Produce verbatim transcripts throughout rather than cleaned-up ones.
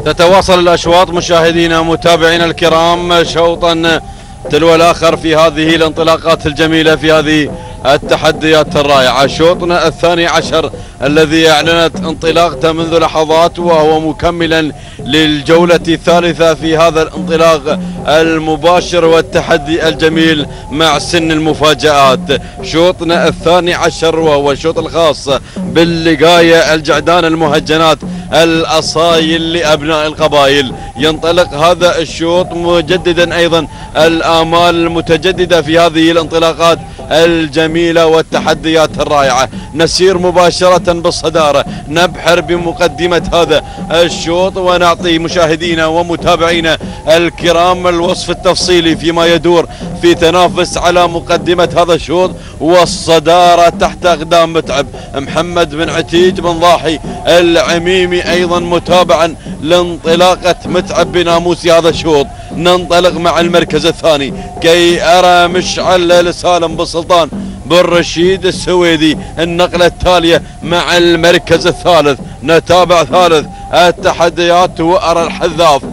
تتواصل الأشواط مشاهدينا متابعينا الكرام شوطا تلو الآخر في هذه الانطلاقات الجميلة في هذه التحديات الرائعة. شوطنا الثاني عشر الذي أعلنت انطلاقته منذ لحظات وهو مكملا للجولة الثالثة في هذا الانطلاق المباشر والتحدي الجميل مع سن المفاجآت. شوطنا الثاني عشر وهو الشوط الخاص باللقاية الجعدان المهجنات الأصايل لأبناء القبائل. ينطلق هذا الشوط مجددا أيضا الآمال المتجددة في هذه الانطلاقات الجميلة والتحديات الرائعة. نسير مباشرة بالصدارة، نبحر بمقدمة هذا الشوط ونعطي مشاهدينا ومتابعينا الكرام الوصف التفصيلي فيما يدور في تنافس على مقدمة هذا الشوط والصدارة تحت أقدام متعب محمد بن عتيج بن ضاحي العميمي أيضا متابعا لانطلاقة متعب بناموس هذا الشوط. ننطلق مع المركز الثاني كي أرى مشعل لسالم بن سلطان بن رشيد السويدي. النقلة التالية مع المركز الثالث، نتابع ثالث التحديات وأرى الحذاف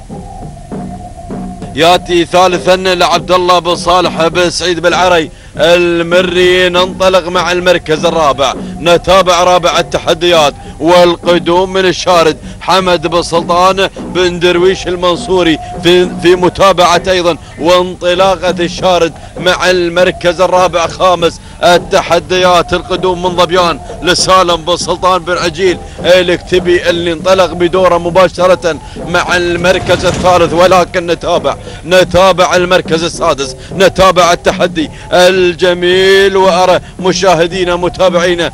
ياتي ثالثا لعبد الله بن صالح بن سعيد بالعري المري. ننطلق مع المركز الرابع، نتابع رابع التحديات والقدوم من الشارد حمد بن سلطان بن درويش المنصوري في في متابعة ايضا وانطلاقة الشارد مع المركز الرابع. خامس التحديات القدوم من ظبيان لسالم بن سلطان بن عجيل الاكتبي اللي انطلق بدوره مباشرة مع المركز الثالث. ولكن نتابع نتابع المركز السادس، نتابع التحدي الجميل وأرى مشاهدينا متابعينا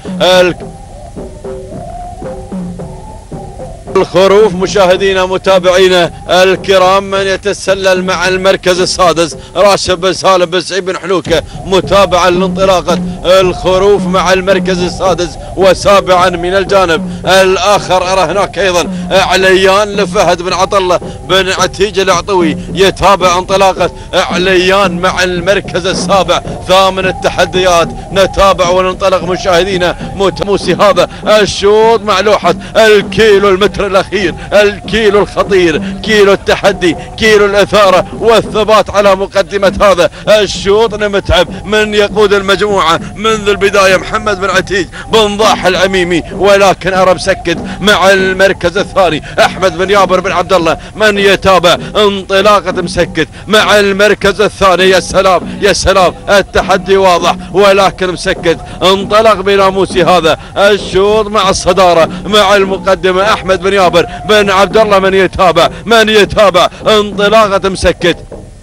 الخروف مشاهدينا متابعينا الكرام من يتسلل مع المركز السادس راشد بن سالم بن سعيد بن حلوكه متابعا لانطلاقة الخروف مع المركز السادس. وسابعا من الجانب الآخر أرى هناك أيضا عليان لفهد بن عطلة بن عتيج العطوي يتابع انطلاقة عليان مع المركز السابع. ثامن التحديات نتابع وننطلق مشاهدينا متموسي هذا الشوط مع لوحة الكيلو المتر الأخير، الكيلو الخطير، كيلو التحدي، كيلو الإثارة والثبات على مقدمة هذا الشوط. نمتعب من يقود المجموعة منذ البداية محمد بن عتيج بن ضاحي العميمي. ولكن أرى مسكت مع المركز الثاني أحمد بن يابر بن عبد الله من يتابع انطلاقة مسكت مع المركز الثاني. يا سلام يا سلام التحدي واضح ولكن مسكت انطلق بناموسي هذا الشوط مع الصدارة مع المقدمة أحمد بن يابر بن عبد الله من يتابع من يتابع انطلاقة مسكت.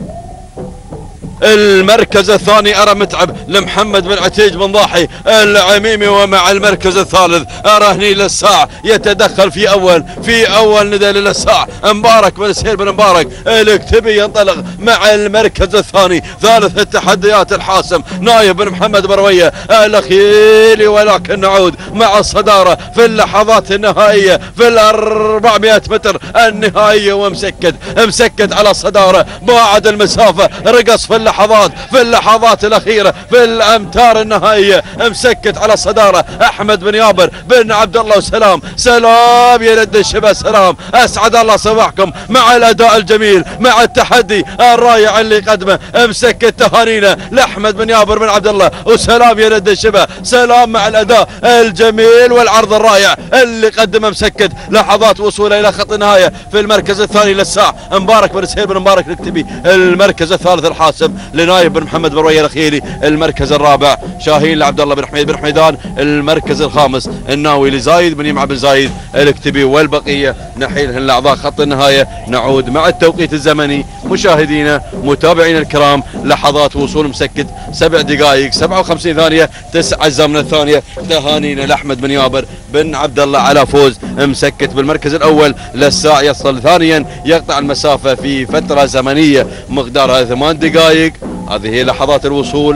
المركز الثاني أرى متعب لمحمد بن عتيج بن ضاحي العميمي. ومع المركز الثالث أرى هني للساع يتدخل في أول في أول ندى للساع مبارك بن سهيل بن مبارك الاكتبي ينطلق مع المركز الثاني. ثالث التحديات الحاسم نايف بن محمد بروية الأخيلي. ولكن نعود مع الصدارة في اللحظات النهائية في الأربعمائة متر النهائية ومسكت مسكت على الصدارة باعد المسافة رقص في اللحظات في اللحظات الأخيرة في الأمتار النهائية مسكت على الصدارة أحمد بن يابر بن عبد الله. وسلام سلام يا لد الشباب سلام. أسعد الله صباحكم مع الأداء الجميل مع التحدي الرائع اللي قدمه مسكت. تهانينا لأحمد بن يابر بن عبد الله وسلام يا لد الشباب سلام مع الأداء الجميل والعرض الرائع اللي قدمه مسكت. لحظات وصوله إلى خط النهاية في المركز الثاني للساع مبارك بن سهيل بن مبارك الاكتبي. المركز الثالث الحاسم لنايف بن محمد برويه الأخيري. المركز الرابع شاهين لعبد الله بن حميد بن حميدان. المركز الخامس الناوي لزايد بن يمع بن زايد الاكتبي. والبقيه نحيلهن لاعضاء خط النهايه. نعود مع التوقيت الزمني مشاهدينا متابعينا الكرام. لحظات وصول مسكت سبع دقائق سبعة وخمسين ثانيه تسع اجزاء من الثانيه. تهانينا لاحمد بن يابر بن عبد الله على فوز مسكت بالمركز الاول. للساع يصل ثانيا يقطع المسافه في فتره زمنيه مقدارها ثمان دقائق. هذه هي لحظات الوصول.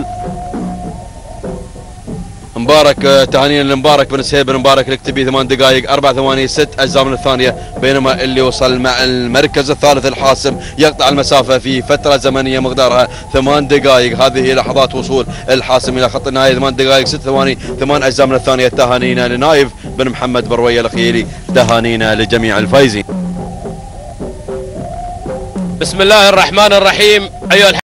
مبارك تهانينا لمبارك بن سهيل بن مبارك الاكتبي ثمان دقائق أربع ثواني ست اجزاء من الثانيه. بينما اللي وصل مع المركز الثالث الحاسم يقطع المسافه في فتره زمنيه مقدارها ثمان دقائق. هذه هي لحظات وصول الحاسم الى خط النهايه ثمان دقائق ست ثواني ثمان اجزاء من الثانيه. تهانينا لنايف بن محمد برويه الأخيلي. تهانينا لجميع الفايزين. بسم الله الرحمن الرحيم. أيها